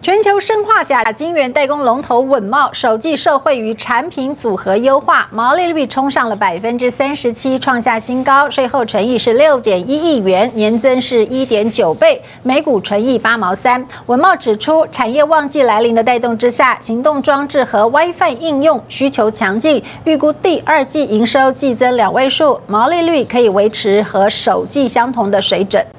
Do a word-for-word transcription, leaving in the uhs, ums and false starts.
全球生化钾晶圆代工龙头稳懋首季受惠于产品组合优化，毛利率冲上了百分之三十七，创下新高。税后纯益是六点一亿元，年增是一点九倍，每股纯益八毛三。稳懋指出，产业旺季来临的带动之下，行动装置和 WiFi 应用需求强劲，预估第二季营收季增两位数，毛利率可以维持和首季相同的水准。